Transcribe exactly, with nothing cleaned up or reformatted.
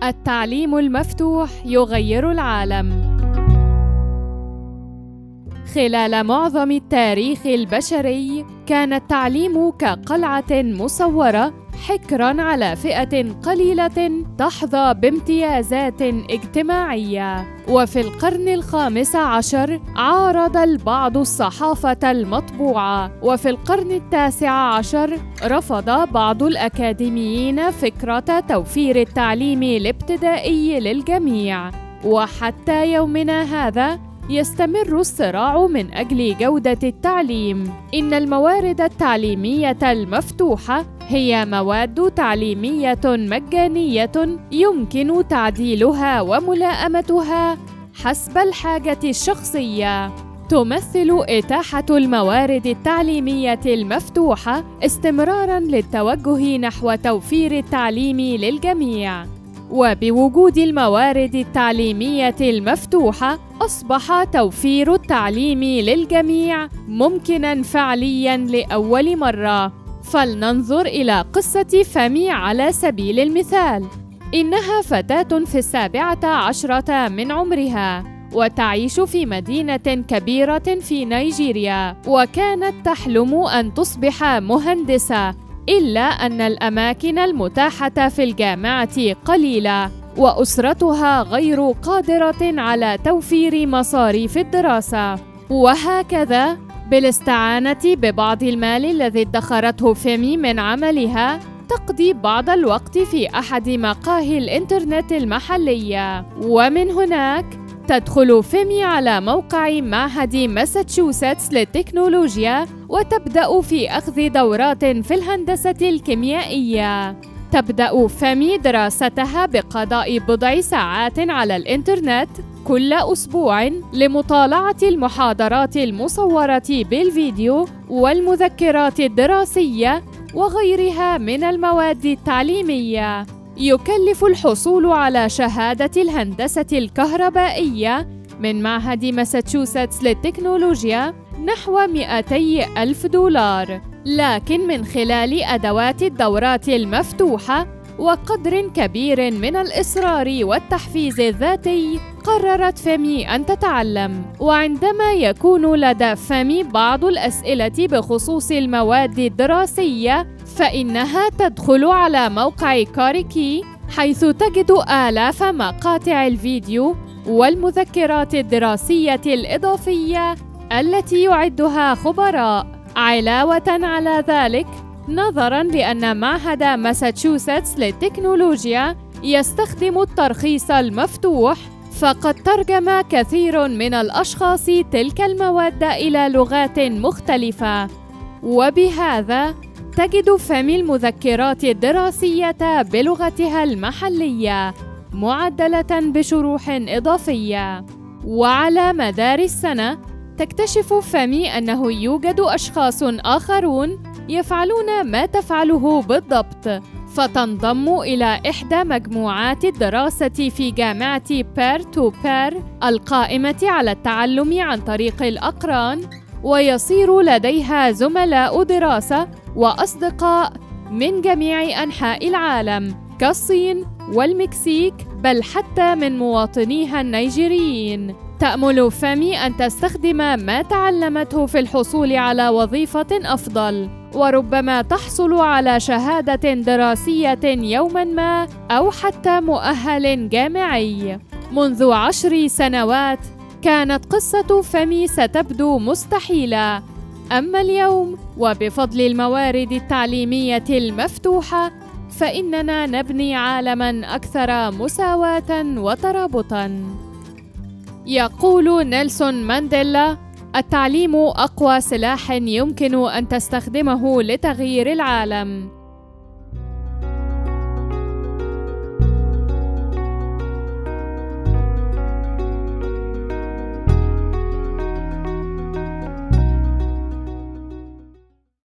التعليم المفتوح يغير العالم. خلال معظم التاريخ البشري كان التعليم كقلعة مصورة حكراً على فئة قليلة تحظى بامتيازات اجتماعية. وفي القرن الخامس عشر عارض البعض الصحافة المطبوعة، وفي القرن التاسع عشر رفض بعض الأكاديميين فكرة توفير التعليم الابتدائي للجميع. وحتى يومنا هذا يستمر الصراع من أجل جودة التعليم. إن الموارد التعليمية المفتوحة هي مواد تعليمية مجانية يمكن تعديلها وملائمتها حسب الحاجة الشخصية. تمثل إتاحة الموارد التعليمية المفتوحة استمراراً للتوجه نحو توفير التعليم للجميع. وبوجود الموارد التعليمية المفتوحة أصبح توفير التعليم للجميع ممكناً فعلياً لأول مرة. فلننظر إلى قصة فامي على سبيل المثال. إنها فتاة في السابعة عشرة من عمرها، وتعيش في مدينة كبيرة في نيجيريا، وكانت تحلم أن تصبح مهندسة، إلا أن الأماكن المتاحة في الجامعة قليلة، وأسرتها غير قادرة على توفير مصاريف الدراسة. وهكذا بالاستعانة ببعض المال الذي ادخرته فيمي من عملها تقضي بعض الوقت في أحد مقاهي الإنترنت المحلية. ومن هناك تدخل فيمي على موقع معهد ماساتشوستس للتكنولوجيا وتبدأ في أخذ دورات في الهندسة الكيميائية. تبدأ فيمي دراستها بقضاء بضع ساعات على الإنترنت كل أسبوع لمطالعة المحاضرات المصورة بالفيديو والمذكرات الدراسية وغيرها من المواد التعليمية. يكلف الحصول على شهادة الهندسة الكهربائية من معهد ماساتشوستس للتكنولوجيا نحو مئتي ألف دولار، لكن من خلال أدوات الدورات المفتوحة وقدر كبير من الإصرار والتحفيز الذاتي قررت فيمي أن تتعلم. وعندما يكون لدى فيمي بعض الأسئلة بخصوص المواد الدراسية فإنها تدخل على موقع كاريكي، حيث تجد آلاف مقاطع الفيديو والمذكرات الدراسية الإضافية التي يعدها خبراء. علاوة على ذلك، نظراً لأن معهد ماساتشوستس للتكنولوجيا يستخدم الترخيص المفتوح، فقد ترجم كثير من الأشخاص تلك المواد إلى لغات مختلفة، وبهذا تجد فيمي المذكرات الدراسية بلغتها المحلية معدلة بشروح إضافية. وعلى مدار السنة تكتشف فيمي أنه يوجد أشخاص آخرون يفعلون ما تفعله بالضبط، فتنضم إلى إحدى مجموعات الدراسة في جامعة بير تو بير القائمة على التعلم عن طريق الأقران، ويصير لديها زملاء دراسة وأصدقاء من جميع أنحاء العالم كالصين والمكسيك، بل حتى من مواطنيها النيجيريين. تأمل فيمي أن تستخدم ما تعلمته في الحصول على وظيفة أفضل، وربما تحصل على شهادة دراسية يوماً ما أو حتى مؤهل جامعي. منذ عشر سنوات كانت قصة فيمي ستبدو مستحيلة، أما اليوم وبفضل الموارد التعليمية المفتوحة فإننا نبني عالماً أكثر مساواة وترابطاً. يقول نيلسون مانديلا: التعليم أقوى سلاح يمكن أن تستخدمه لتغيير العالم.